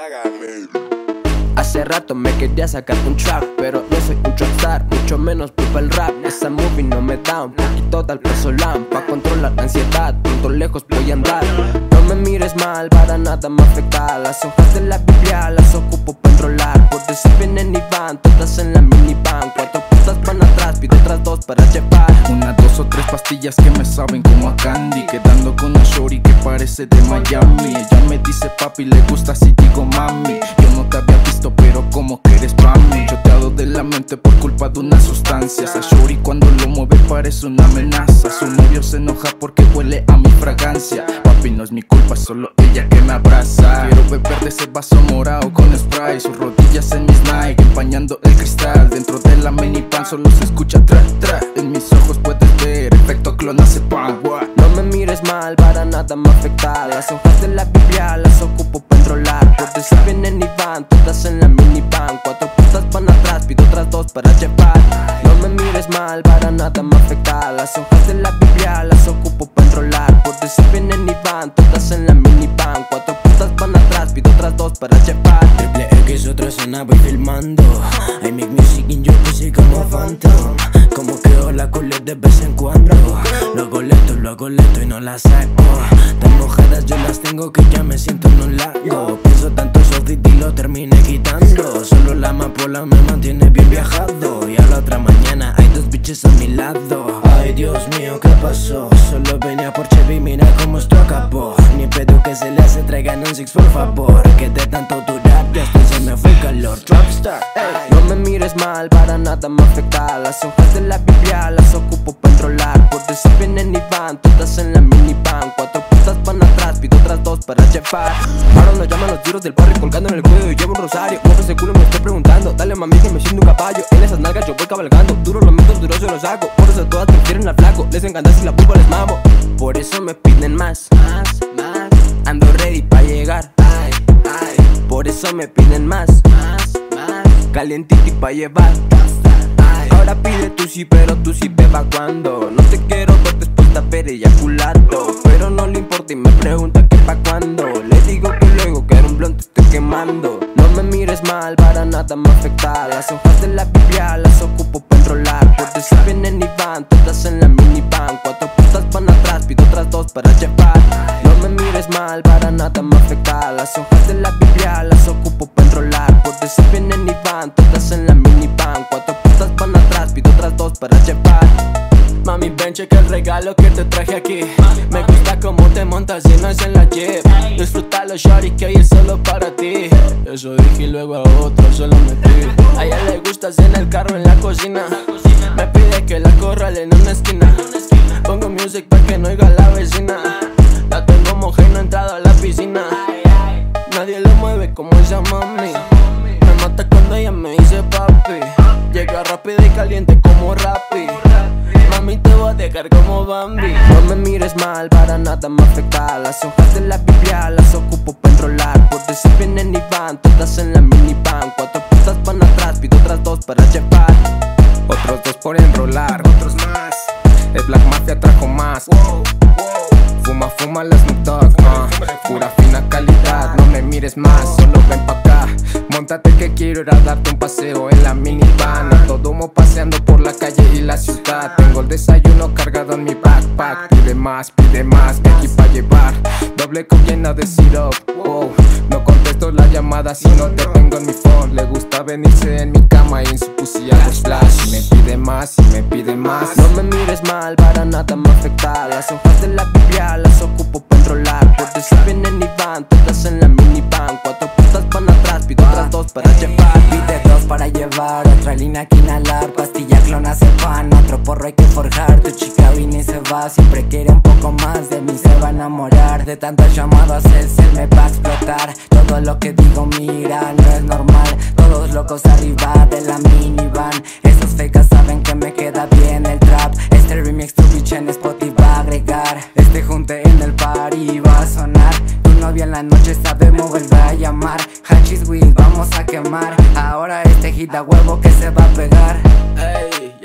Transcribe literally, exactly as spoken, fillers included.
Hace rato me quería sacar un trap, pero no soy un trapstar, mucho menos vivo el rap. Esa movie no me da un poquito de alprazolam pa' controlar la ansiedad, pronto lejos voy a andar. No me mires mal, para nada me afecta. Las hojas de la Biblia las ocupo para enrolar. Por eso vienen y van, todas en la minivan. Cuatro putas van atrás, pido otras dos para llevar. Una, dos o tres pastillas que me saben como a candy. Quedando con una shorty que parece de Miami. Ella me dice papi, le gusta si digo mami. Yo no te había visto pero como que eres pa' mí. Choteado de la mente por culpa de una sustancia. Esa shorty cuando lo mueve parece una amenaza. Su novio se enoja porque huele a mi fragancia. Papi, no es mi culpa, solo ella que me abraza. Quiero beber de ese vaso morado con spray. Sus rodillas en mis Nike, empañando el cristal. Dentro de la minivan solo se escucha tra, tra. En mis ojos puedes ver, efecto clonazepam. No me mires mal, para nada me afecta. Las hojas de la Biblia las ocupo para enrolar. Por eso vienen y van, todas en la minivan. Cuatro putas van atrás, pido otras dos para llevar. No me mires mal, para nada me afecta. Las hojas de la Biblia las ocupo para enrolar. Por eso vienen y van, todas en la minivan. Cuatro putas van atrás, pido otras dos para llevar. Triple X, otra zona voy filmando. I make music in your pussy como Phantom. Como que hola culé de vez en cuando. Lo hago lento, lo hago lento y no la saco. Tan mojadas yo las tengo que ya me siento en un lago. Pienso tanto soft y lo terminé quitando. Solo la amapola me mantiene bien viajado. Y a la otra mañana hay dos biches a mi lado. Ay Dios mío, ¿qué pasó? Solo venía por Chevy, mira cómo esto acabó. Ni pedo que se le hace, traigan un six por favor. Que de tanto durar ya hasta se me fue el calor. Trapstar, ey. No me mires mal, para nada me afecta. Las hojas de la Biblia las ocupo para enrolar. Por eso vienen y van, todas en la minivan. Cuatro putas van atrás, pido otras dos para llevar. Ahora nos llaman los tiros del barrio colgando en el cuello y llevo un rosario. Mueve ese culo, me estoy preguntando. Dale mami que me siento un caballo. En esas nalgas yo voy cabalgando. Duros los mitos, duros yo los hago. Por eso todas prefieren al flaco. Les encanta si la pulpa les mamo. Por eso me piden más, más, más. Ando ready pa' llegar. Ay, ay. Por eso me piden más, más, más. Calientito pa' llevar. Ahora pide tú sí, pero tú sí beba cuando. No te quiero ver después de haber eyaculado. Pero no le importa y me pregunta que pa' cuándo. Le digo que luego que era un blond te estoy quemando. No me mires mal, para nada me afecta. Las hojas de la Biblia las ocupo para enrolar. Por eso vienen y van, todas en la minivan. Cuatro putas van atrás, pido otras dos para llevar. No me mires mal, para nada me afecta. Las hojas de la Biblia las ocupo para enrolar. Por eso vienen y van, todas en la minivan. Cuatro putas van atrás, pido otras dos para llevar. Mami, ven, checa el regalo que te traje aquí. Me gusta cómo te montas y no es en la Jeep. Disfrútalo, shorty, que hoy es solo para ti. Eso dije y luego a otro solo metí. A ella le gustas en el carro, en la cocina. Me pide que la corrale en una esquina. Pongo music pa' que no oiga la vecina. La tengo mojada y no he entrado a la piscina. Nadie lo mueve como esa mami. Me mata cuando ella me dice papi. Llega rápido y caliente como Rappi. Mami, te voy a dejar como Bambi. No me mires mal, para nada me afecta. Las hojas de la Biblia las ocupo para enrolar. Por eso vienen y van, todas en la minivan. Cuatro putas van atrás, pido otras dos para llevar. Otros dos por enrolar, otros más. El Black Mafia trajo más. Fuma, fuma la Snoop Dogg, uh. Pura fina calidad, no me mires más, solo ven pa' acá. Móntate que quiero ir a darte un paseo en la minivan. A todo humo paseando por la calle y la ciudad. Tengo el desayuno cargado en mi backpack. Pide más, pide más, que aquí pa' llevar. Doble cup llena de syrup, wow. No contesto la llamada si no te tengo en mi phone. Le gusta venirse en mi cama y en su pussy hago splash. Y me pide más, y me pide más. No me mires mal, para nada me afecta. Las hojas de la Biblia las ocupo para enrolar. Por eso vienen y van, todas en la minivan. Cuatro putas van atrás, pido otras dos para llevar. Pide dos para llevar, otra línea que inhalar. Pastilla clonazepam, otro porro hay que forjar. Tu chica viene y se va, siempre quiere un poco más. De mí se va a enamorar, de tantas llamadas él se me va a explotar. Todo lo que digo mira, no es normal. Todos locos arriba de la minivan. Esos fecas saben que me queda bien el trap. Este remix tu bitch en Spotify va a agregar. Este junte en el party va a sonar. Tu novia en la noche sabe mover, va a llamar. Hachis weed, vamos a quemar. Ahora este hit a huevo que se va a pegar. Ey,